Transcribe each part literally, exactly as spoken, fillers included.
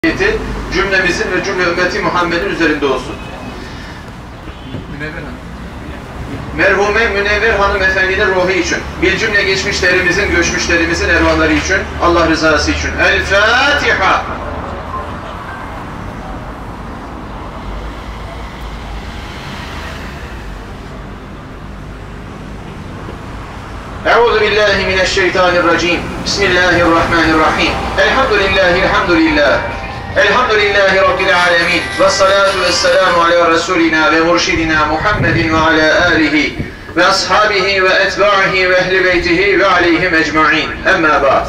Cümlemizin ve cümle ümmeti Muhammed'in üzerinde olsun. Merhume Münevver hanımefendinin ruhu için, bir cümle geçmişlerimizin, göçmüşlerimizin ervanları için, Allah rızası için. El Fatiha. Euzu billahi mineşşeytanirracim. Bismillahirrahmanirrahim. Elhamdülillahi elhamdülillah. Elhamdülillahi Rabbil alemin. Ve salatu ve selamu ala Resulina ve murşidina Muhammedin ve ala alihi ve ashabihi ve etba'ihi ve ehli beytihi ve aleyhim ecma'in. Emma ba'd.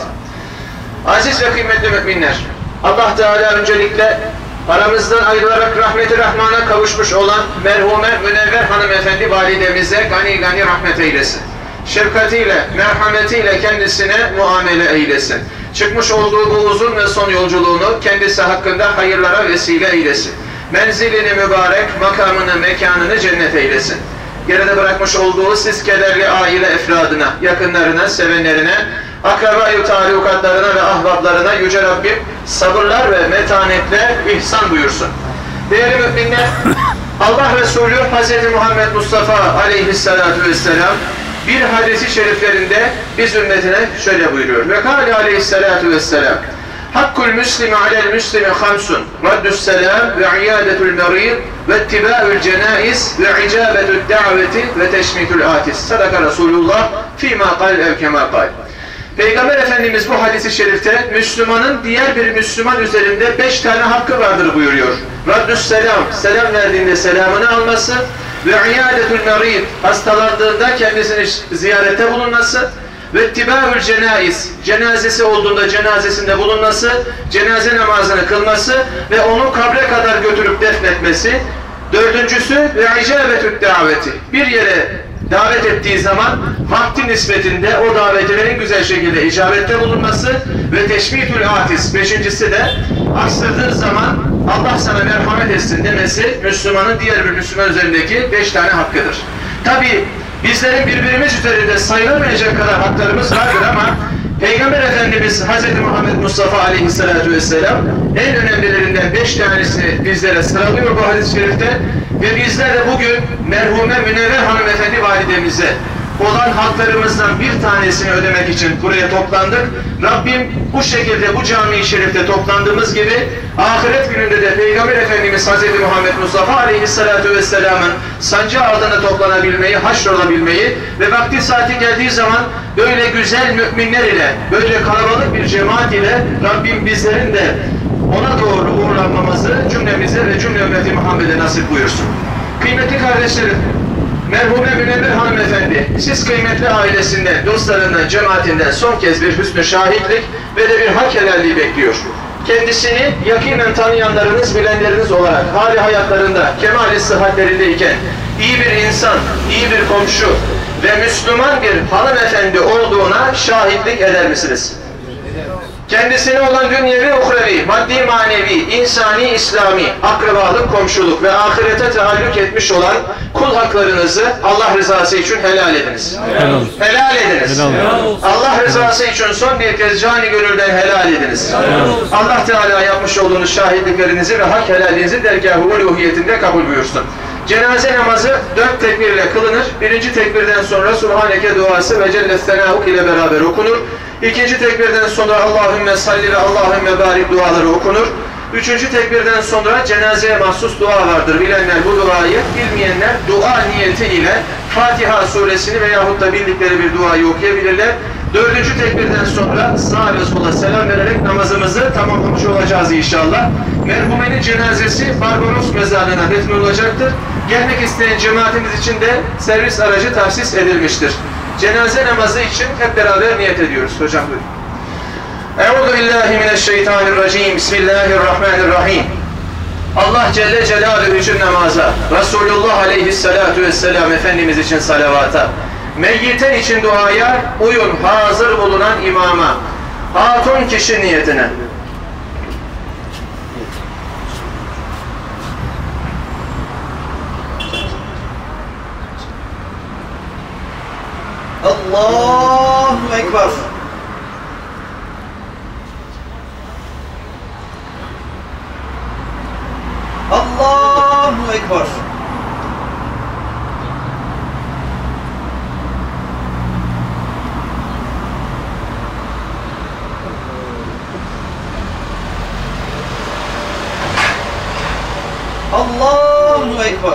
Aziz ve kıymetli müminler, Allah Teala öncelikle aramızdan ayrılarak rahmeti rahmana kavuşmuş olan merhume Münevver hanımefendi validemize gani gani rahmet eylesin. Şefkatiyle, merhametiyle kendisine muamele eylesin. Çıkmış olduğu bu uzun ve son yolculuğunu kendisi hakkında hayırlara vesile eylesin. Menzilini mübarek, makamını, mekanını cennet eylesin. Geride bırakmış olduğu siz kederli aile efradına, yakınlarına, sevenlerine, akraba-i talukatlarına ve ahbaplarına Yüce Rabbim sabırlar ve metanetle ihsan buyursun. Değerli müminler, Allah Resulü Hazreti Muhammed Mustafa aleyhissalatu vesselam bir hadisi şeriflerinde biz ümmetine şöyle buyuruyor. Ve kâle aleyhissalatu vesselam Hakkul müslimi alel müslimi hamsun raddus selam ve iyadetul merid ve ittibâ'ül cenâiz ve icâbetü'd da'veti ve teşmitül atis. Sadaka Resulullah fîmâ kal ev kemâ kal. Peygamber Efendimiz bu hadisi şerifte Müslümanın diğer bir Müslüman üzerinde beş tane hakkı vardır buyuruyor. Raddus selam, selam verdiğinde selamını alması ve iyadetul merid, hastalandığında kendisini ziyarete bulunması ve ittibâ'ül cenâiz, cenazesi olduğunda cenazesinde bulunması, cenaze namazını kılması ve onu kabre kadar götürüp defnetmesi. Dördüncüsü ve icâbetü'd daveti, bir yere davet ettiği zaman vakti nispetinde o davetine en güzel şekilde icabette bulunması ve teşmitül atis. Beşincisi de aksırdığı zaman Allah sana merhamet etsin demesi Müslümanın diğer bir Müslüman üzerindeki beş tane hakkıdır. Tabi bizlerin birbirimiz üzerinde sayılamayacak kadar haklarımız vardır ama Peygamber Efendimiz Hazreti Muhammed Mustafa aleyhissalatu vesselam en önemlilerinden beş tanesini bizlere sıralıyor bu hadis-i şerifte ve bizler de bugün merhume Münevver hanımefendi validemize olan haklarımızdan bir tanesini ödemek için buraya toplandık. Rabbim bu şekilde bu cami-i şerifte toplandığımız gibi ahiret gününde de Peygamber Efendimiz Hazreti Muhammed Mustafa aleyhissalatu vesselamın sancağı altında toplanabilmeyi, haşrolabilmeyi ve vakti saati geldiği zaman böyle güzel müminler ile, böyle kalabalık bir cemaat ile Rabbim bizlerin de ona doğru uğurlanmamızı cümlemize ve cümle ümmeti Muhammed'e nasip buyursun. Kıymetli kardeşlerim, merhume Münevver hanımefendi, siz kıymetli ailesinden, dostlarından, cemaatinden son kez bir hüsnü şahitlik ve de bir hak helalliği bekliyor. Kendisini yakinen tanıyanlarınız, bilenleriniz olarak hali hayatlarında, kemali sıhhatlerindeyken iyi bir insan, iyi bir komşu ve Müslüman bir hanımefendi olduğuna şahitlik eder misiniz? Kendisine olan dünyevi, uhrevi, maddi, manevi, insani, İslami, akrabalık, komşuluk ve ahirete taalluk etmiş olan kul haklarınızı Allah rızası için helal ediniz. Helal, helal ediniz. Helal. Allah rızası için son bir kez cani gönülden helal ediniz. Helal. Allah Teala yapmış olduğunuz şahitliklerinizi ve hak helalinizi dergâh-ı uluhiyetinde kabul buyursun. Cenaze namazı dört tekbirle kılınır. Birinci tekbirden sonra Subhaneke duası ve Celle Senâhuk ile beraber okunur. İkinci tekbirden sonra Allahümme salli ve Allahümme barik duaları okunur. Üçüncü tekbirden sonra cenazeye mahsus dua vardır. Bilenler bu duayı, bilmeyenler dua niyeti ile Fatiha suresini veyahut da bildikleri bir duayı okuyabilirler. Dördüncü tekbirden sonra sağa ve sola selam vererek namazımızı tamamlamış olacağız inşallah. Merhumenin cenazesi Barbaros mezarlığına defnolacaktır. Gelmek isteyen cemaatimiz için de servis aracı tahsis edilmiştir. Cenaze namazı için hep beraber niyet ediyoruz. Hocam buyurun. Euzu billahi mineşşeytanirracim. Bismillahirrahmanirrahim. Allah Celle Celaluhu için namaza, Resulullah aleyhissalatu vesselam Efendimiz için salavata, meyyiten için duaya, uyun hazır bulunan imama, hatun kişi niyetine. Allahu Ekber. Allahu Ekber. Allahu Ekber.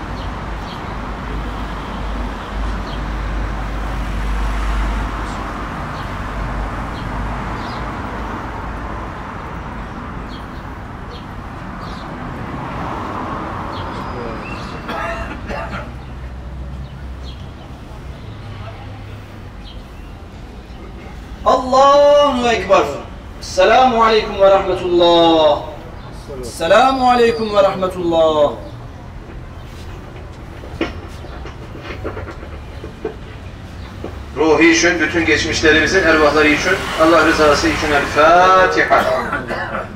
Allahu Ekber. Selamu Aleyküm ve Rahmetullah. Selamu Aleyküm ve Rahmetullah. Ruhi için, bütün geçmişlerimizin ervahları için, Allah rızası için El Fatiha.